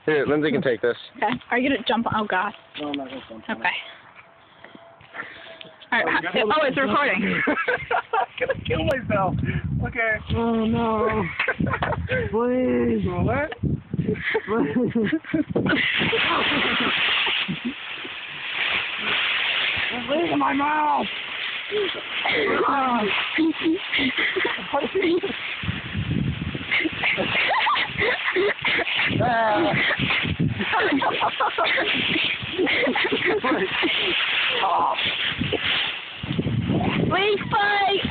Here, Lindsay can take this. Okay. Are you gonna jump? Oh God. No, I'm not gonna jump. Okay. All right. Oh, it's recording. I'm gonna kill myself. Okay. Oh no. Please. What? Leave my mouth. Please fight!